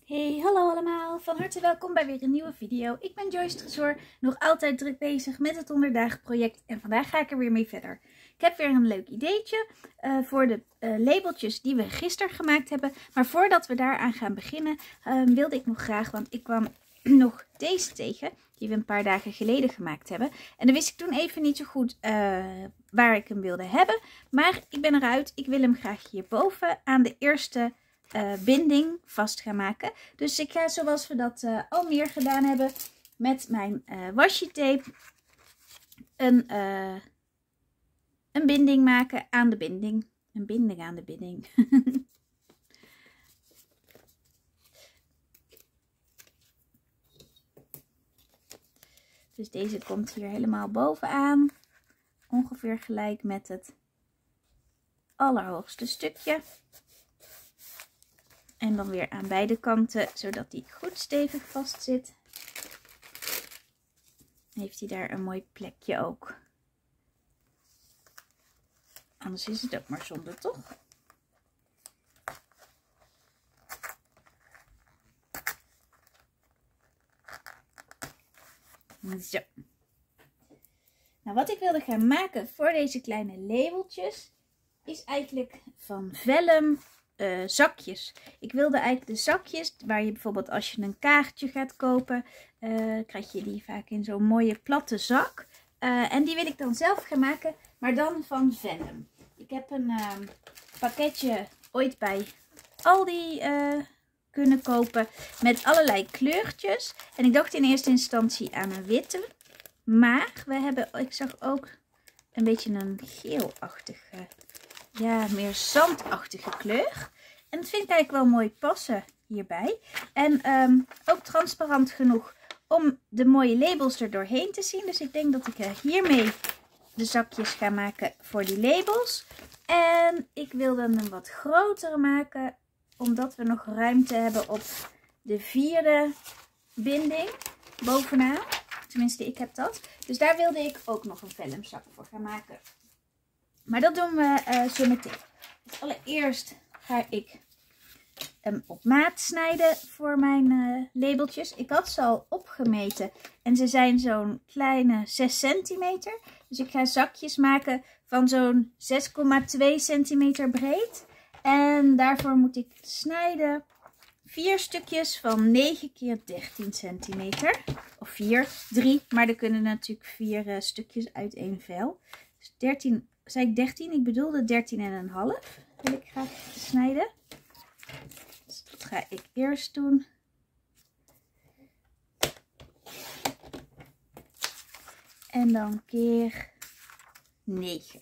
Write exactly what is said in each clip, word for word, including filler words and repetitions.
Hey, hallo allemaal. Van harte welkom bij weer een nieuwe video. Ik ben Joyce Tresor, nog altijd druk bezig met het honderd dagen project en vandaag ga ik er weer mee verder. Ik heb weer een leuk ideetje uh, voor de uh, labeltjes die we gisteren gemaakt hebben. Maar voordat we daaraan gaan beginnen uh, wilde ik nog graag, want ik kwam nog deze tegen die we een paar dagen geleden gemaakt hebben. En dan wist ik toen even niet zo goed uh, waar ik hem wilde hebben. Maar ik ben eruit. Ik wil hem graag hierboven aan de eerste Uh, binding vast gaan maken. Dus ik ga, zoals we dat uh, al meer gedaan hebben, met mijn uh, washi tape een, uh, een binding maken aan de binding. Een binding aan de binding. Dus deze komt hier helemaal bovenaan. Ongeveer gelijk met het allerhoogste stukje. En dan weer aan beide kanten, zodat die goed stevig vast zit. Heeft hij daar een mooi plekje ook. Anders is het ook maar zonde, toch? Zo. Nou, wat ik wilde gaan maken voor deze kleine labeltjes is eigenlijk van vellum Uh, zakjes. Ik wilde eigenlijk de zakjes waar je bijvoorbeeld als je een kaartje gaat kopen, uh, krijg je die vaak in zo'n mooie platte zak. Uh, en die wil ik dan zelf gaan maken, maar dan van vellum. Ik heb een uh, pakketje ooit bij Aldi uh, kunnen kopen met allerlei kleurtjes. En ik dacht in eerste instantie aan een witte. Maar we hebben, ik zag ook een beetje een geelachtige, ja, meer zandachtige kleur. En dat vind ik eigenlijk wel mooi passen hierbij. En um, ook transparant genoeg om de mooie labels er doorheen te zien. Dus ik denk dat ik hiermee de zakjes ga maken voor die labels. En ik wil dan een wat grotere maken, omdat we nog ruimte hebben op de vierde binding bovenaan. Tenminste, ik heb dat. Dus daar wilde ik ook nog een vellumzak voor gaan maken. Maar dat doen we uh, zo meteen. Dus allereerst ga ik hem op maat snijden voor mijn uh, labeltjes. Ik had ze al opgemeten en ze zijn zo'n kleine zes centimeter. Dus ik ga zakjes maken van zo'n zes komma twee centimeter breed. En daarvoor moet ik snijden vier stukjes van negen keer dertien centimeter. Of vier, drie, maar er kunnen natuurlijk vier uh, stukjes uit één vel. Dus dertien. Zei ik dertien? Ik bedoelde dertien en een half. Wil ik graag snijden. Dus dat ga ik eerst doen. En dan keer negen.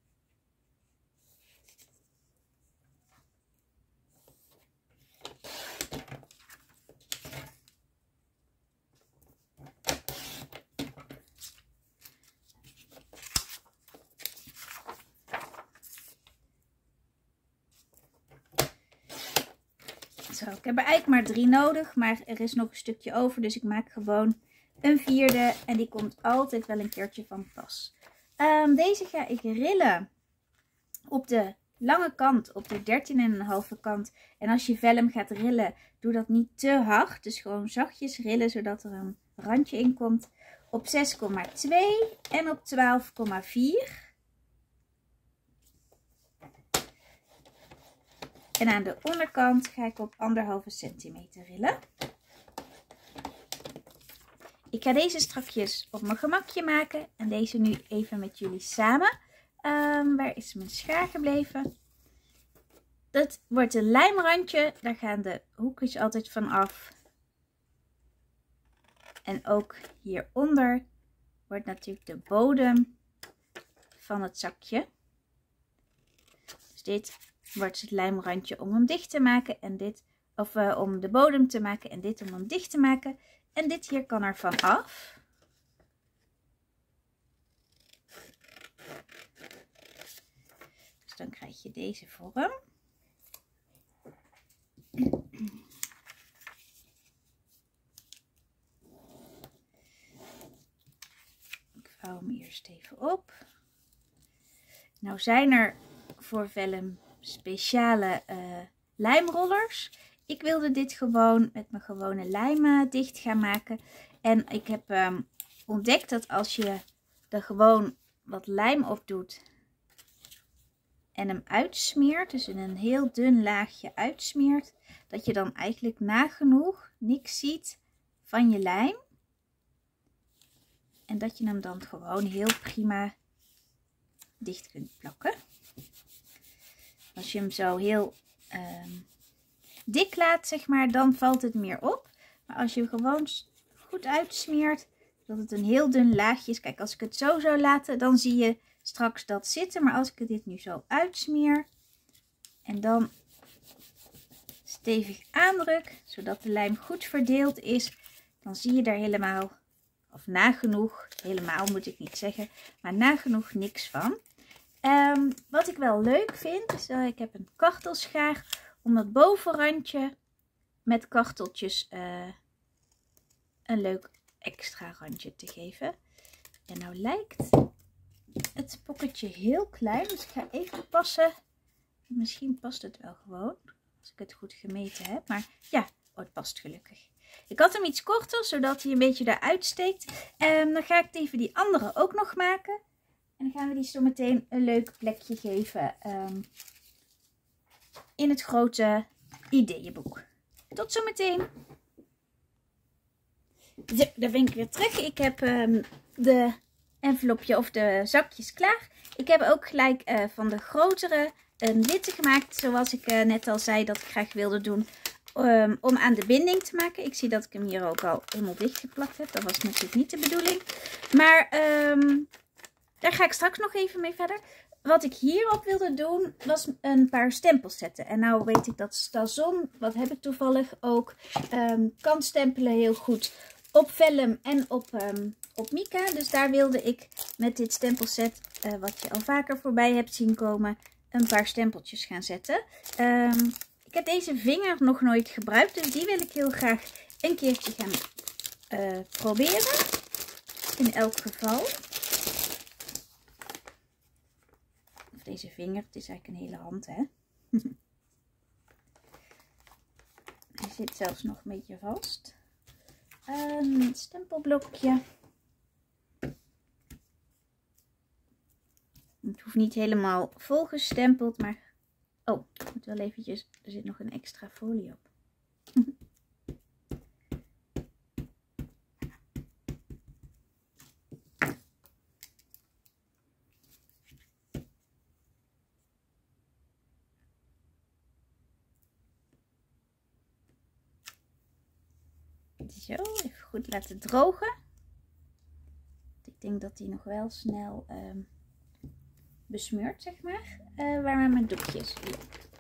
Zo, ik heb er eigenlijk maar drie nodig, maar er is nog een stukje over, dus ik maak gewoon een vierde en die komt altijd wel een keertje van pas. Um, deze ga ik rillen op de lange kant, op de dertien en een halve kant. En als je vellum gaat rillen, doe dat niet te hard, dus gewoon zachtjes rillen, zodat er een randje in komt. Op zes komma twee en op twaalf komma vier. En aan de onderkant ga ik op anderhalve centimeter rillen. Ik ga deze strakjes op mijn gemakje maken. En deze nu even met jullie samen. Um, waar is mijn schaar gebleven? Dat wordt een lijmrandje. Daar gaan de hoekjes altijd van af. En ook hieronder wordt natuurlijk de bodem van het zakje. Dus dit wordt het lijmrandje om hem dicht te maken en dit, of uh, om de bodem te maken en dit om hem dicht te maken. En dit hier kan er van af. Dus dan krijg je deze vorm. Ik vouw hem eerst even op. Nou zijn er voor vellum speciale uh, lijmrollers. ik wilde dit gewoon met mijn gewone lijm dicht gaan maken. En ik heb um, ontdekt dat als je er gewoon wat lijm op doet en hem uitsmeert, dus in een heel dun laagje uitsmeert, dat je dan eigenlijk nagenoeg niks ziet van je lijm. En dat je hem dan gewoon heel prima dicht kunt plakken. Als je hem zo heel um, dik laat, zeg maar, dan valt het meer op. Maar als je hem gewoon goed uitsmeert, dat het een heel dun laagje is. Kijk, als ik het zo zou laten, dan zie je straks dat zitten. Maar als ik dit nu zo uitsmeer en dan stevig aandruk, zodat de lijm goed verdeeld is, dan zie je daar helemaal, of nagenoeg, helemaal moet ik niet zeggen, maar nagenoeg niks van. Um, wat ik wel leuk vind, is dat ik heb een kartelschaar om dat bovenrandje met karteltjes uh, een leuk extra randje te geven. En nou lijkt het pocketje heel klein, dus ik ga even passen. Misschien past het wel gewoon, als ik het goed gemeten heb. Maar ja, oh, het past gelukkig. Ik had hem iets korter, zodat hij een beetje eruit steekt. En dan ga ik even die andere ook nog maken. En dan gaan we die zo meteen een leuk plekje geven um, in het grote ideeënboek. Tot zometeen. Zo, daar ben ik weer terug. Ik heb um, de envelopje of de zakjes klaar. Ik heb ook gelijk uh, van de grotere een witte gemaakt. Zoals ik uh, net al zei dat ik graag wilde doen. Um, om aan de binding te maken. Ik zie dat ik hem hier ook al helemaal dichtgeplakt heb. Dat was natuurlijk niet de bedoeling. Maar um, daar ga ik straks nog even mee verder. Wat ik hierop wilde doen was een paar stempels zetten. En nou weet ik dat Stazon, wat heb ik toevallig ook, um, kan stempelen heel goed op vellum en op, um, op mica. Dus daar wilde ik met dit stempelset, uh, wat je al vaker voorbij hebt zien komen, een paar stempeltjes gaan zetten. Um, ik heb deze vinger nog nooit gebruikt, dus die wil ik heel graag een keertje gaan uh, proberen. In elk geval. Of deze vinger, het is eigenlijk een hele hand, hè. Hij zit zelfs nog een beetje vast. Een stempelblokje. Het hoeft niet helemaal volgestempeld, maar... Oh, ik moet wel eventjes... Er zit nog een extra folie op. Zo, even goed laten drogen. Ik denk dat die nog wel snel um, besmeurt, zeg maar. Uh, waar mijn doekje is. Ja.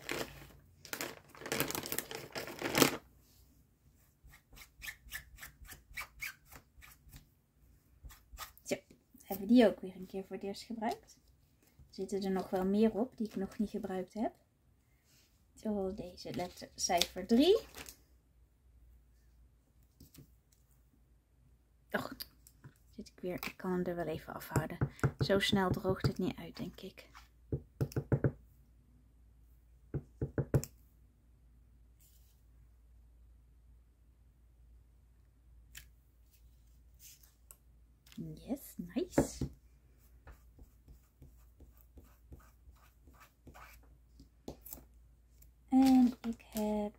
Zo, hebben we die ook weer een keer voor het eerst gebruikt. Er zitten er nog wel meer op die ik nog niet gebruikt heb. Zoals deze letter cijfer drie. Och, zit ik weer. Ik kan hem er wel even afhouden. Zo snel droogt het niet uit, denk ik. Yes, nice. En ik heb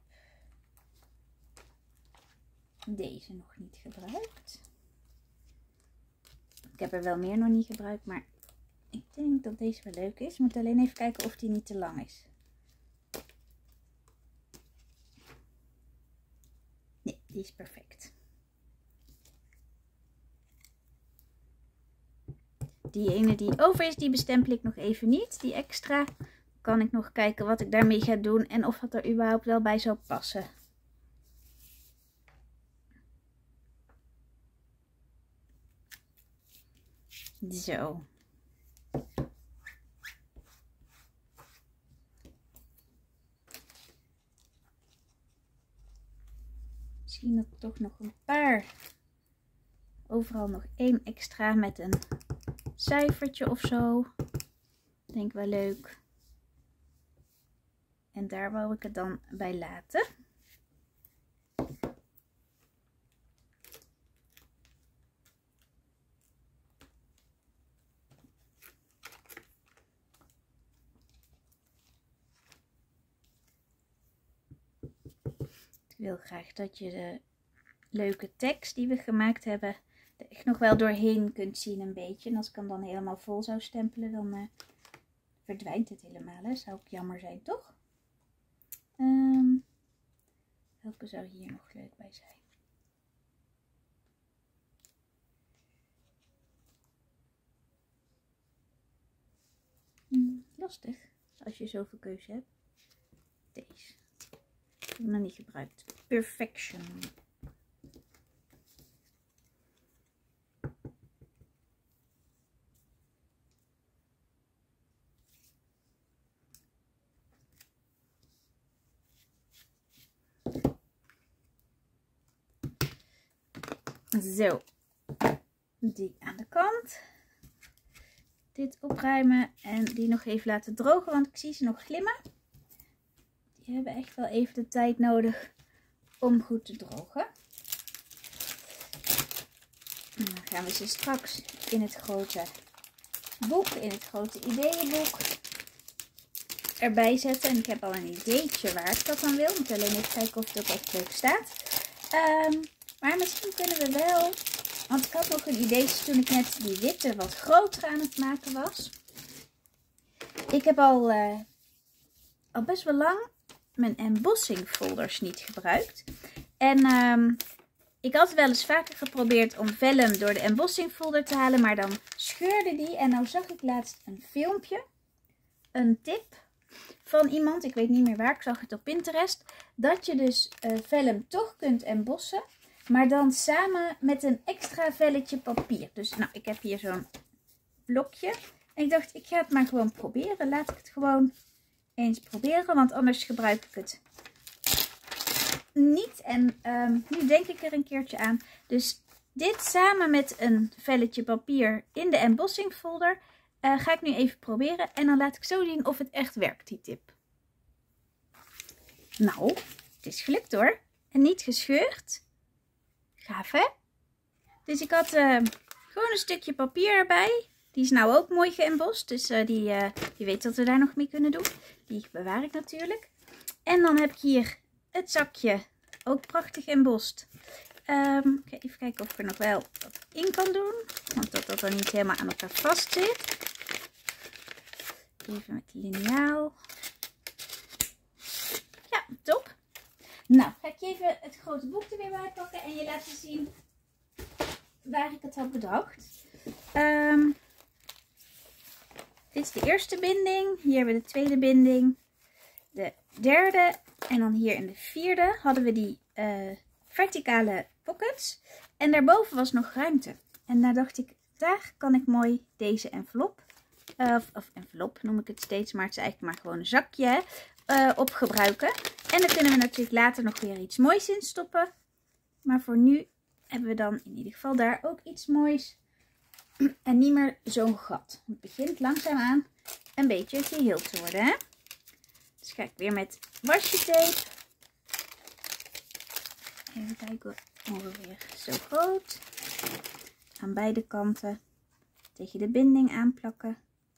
deze nog niet gebruikt. Ik heb er wel meer nog niet gebruikt, maar ik denk dat deze wel leuk is. Ik moet alleen even kijken of die niet te lang is. Nee, die is perfect. Die ene die over is, die bestempel ik nog even niet. Die extra kan ik nog kijken wat ik daarmee ga doen en of het er überhaupt wel bij zou passen. Zo. Misschien dat toch nog een paar. Overal nog één extra met een cijfertje of zo. Denk wel leuk. En daar wou ik het dan bij laten. wil graag dat je de leuke tekst die we gemaakt hebben er echt nog wel doorheen kunt zien een beetje. En als ik hem dan helemaal vol zou stempelen, dan uh, verdwijnt het helemaal. Hè? Zou ook jammer zijn, toch? Um, welke zou hier nog leuk bij zijn? Hmm, lastig, als je zoveel keuze hebt. Deze. Ik heb hem nog niet gebruikt. Perfection. Zo, die aan de kant. Dit opruimen en die nog even laten drogen, want ik zie ze nog glimmen. Die hebben echt wel even de tijd nodig om goed te drogen. En dan gaan we ze straks in het grote boek, in het grote ideeënboek erbij zetten. En ik heb al een ideetje waar ik dat dan wil. Ik moet alleen even kijken of het ook echt leuk staat. Um, Maar misschien kunnen we wel, want ik had nog een idee toen ik net die witte wat groter aan het maken was. Ik heb al, uh, al best wel lang mijn embossing folders niet gebruikt. En um, ik had wel eens vaker geprobeerd om vellen door de embossing folder te halen, maar dan scheurde die. En nou zag ik laatst een filmpje, een tip van iemand, ik weet niet meer waar, ik zag het op Pinterest, dat je dus uh, vellen toch kunt embossen. Maar dan samen met een extra velletje papier. Dus nou, ik heb hier zo'n blokje. En ik dacht, ik ga het maar gewoon proberen. Laat ik het gewoon eens proberen. Want anders gebruik ik het niet. En um, nu denk ik er een keertje aan. Dus dit samen met een velletje papier in de embossing folder uh, ga ik nu even proberen. En dan laat ik zo zien of het echt werkt, die tip. Nou, het is gelukt hoor. En niet gescheurd. Gaaf hè? Dus ik had uh, gewoon een stukje papier erbij. Die is nou ook mooi geëmbost. Dus uh, die, uh, je weet wat we daar nog mee kunnen doen. Die bewaar ik natuurlijk. En dan heb ik hier het zakje. Ook prachtig embost. Um, even kijken of ik er nog wel wat in kan doen. Want dat dat dan niet helemaal aan elkaar vast zit. Even met liniaal. Ja, top. Nou, ga ik je even het grote boek er weer bij pakken en je laten zien waar ik het had bedacht. Um, dit is de eerste binding. Hier hebben we de tweede binding. De derde. En dan hier in de vierde hadden we die uh, verticale pockets. En daarboven was nog ruimte. En daar dacht ik, daar kan ik mooi deze envelop. Uh, of, of envelop noem ik het steeds, maar het is eigenlijk maar gewoon een zakje uh, op gebruiken. En dan kunnen we natuurlijk later nog weer iets moois in stoppen. Maar voor nu hebben we dan in ieder geval daar ook iets moois. En niet meer zo'n gat. Het begint langzaamaan een beetje geheel te worden. Hè? Dus ga ik weer met washi-tape. Even kijken, ongeveer zo groot. Aan beide kanten tegen de binding aanplakken.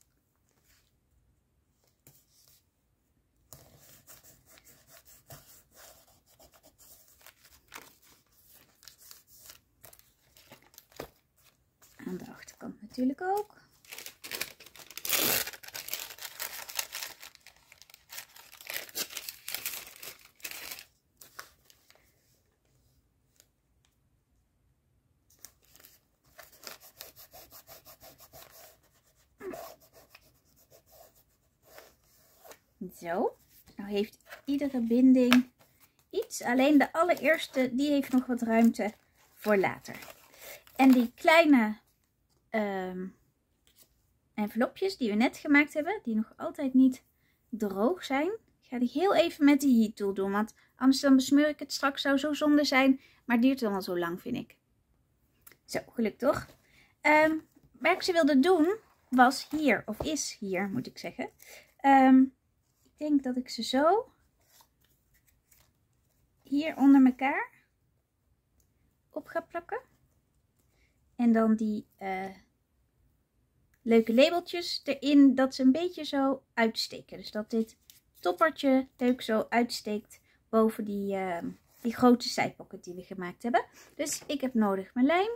Aan de achterkant natuurlijk ook. Zo, nou heeft iedere binding iets. Alleen de allereerste, die heeft nog wat ruimte voor later. En die kleine um, envelopjes die we net gemaakt hebben, die nog altijd niet droog zijn. Ik ga die heel even met de heat tool doen, want anders dan besmeur ik het straks. Zou zo zonde zijn, maar het duurt dan al zo lang, vind ik. Zo, gelukt toch? Um, waar ik ze wilde doen, was hier, of is hier moet ik zeggen. Um, ik denk dat ik ze zo hier onder elkaar op ga plakken. En dan die uh, leuke labeltjes erin, dat ze een beetje zo uitsteken. Dus dat dit toppertje leuk zo uitsteekt boven die, uh, die grote zijpocket die we gemaakt hebben. Dus ik heb nodig mijn lijm.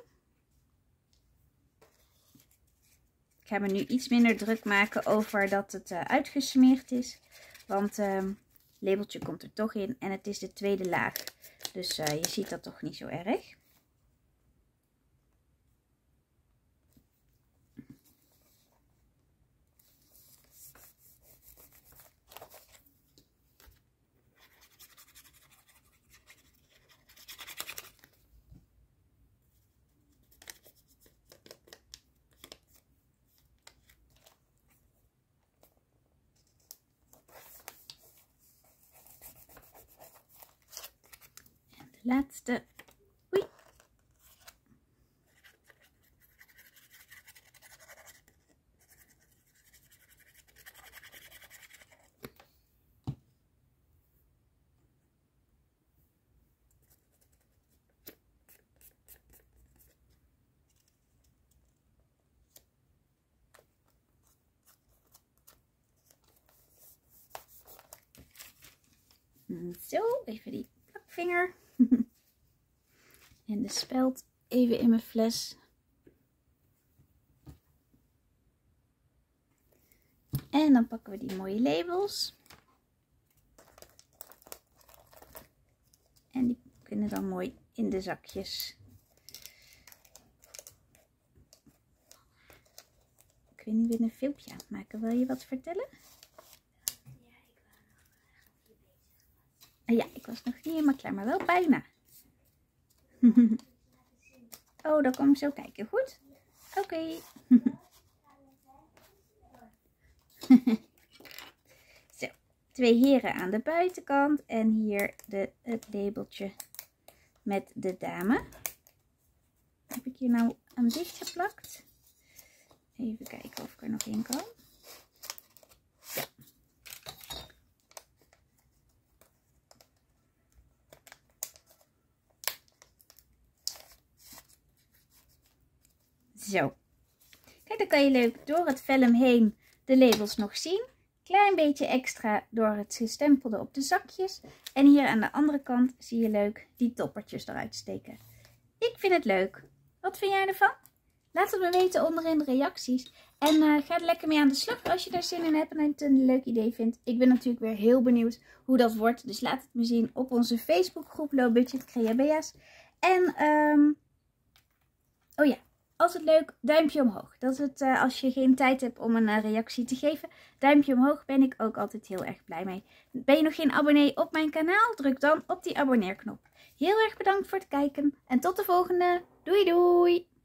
Ik ga me nu iets minder druk maken over dat het uh, uitgesmeerd is. Want het uh, labeltje komt er toch in en het is de tweede laag. Dus uh, je ziet dat toch niet zo erg. Laatste. Oei. Zo, even die plakvinger. En de speld even in mijn fles. En dan pakken we die mooie labels. En die kunnen dan mooi in de zakjes. Ik weet niet, ik ben een filmpje aan het maken. Wil je wat vertellen? Ja, ik was nog niet helemaal klaar, maar wel bijna. Oh, dan kom ik zo kijken. Goed? Oké. Okay. Zo, twee heren aan de buitenkant. En hier de, het labeltje met de dame. Heb ik hier nou aan dicht geplakt? Even kijken of ik er nog in kan. Ja. Zo. Kijk, dan kan je leuk door het vellum heen de labels nog zien. Klein beetje extra door het gestempelde op de zakjes. En hier aan de andere kant zie je leuk die toppertjes eruit steken. Ik vind het leuk. Wat vind jij ervan? Laat het me weten onderin de reacties. En uh, ga er lekker mee aan de slag als je daar zin in hebt en het een leuk idee vindt. Ik ben natuurlijk weer heel benieuwd hoe dat wordt. Dus laat het me zien op onze Facebookgroep Low Budget Creabea's. En, um, oh ja. Als het leuk, duimpje omhoog. Dat is het uh, als je geen tijd hebt om een uh, reactie te geven. Duimpje omhoog ben ik ook altijd heel erg blij mee. Ben je nog geen abonnee op mijn kanaal? Druk dan op die abonneerknop. Heel erg bedankt voor het kijken en tot de volgende. Doei doei!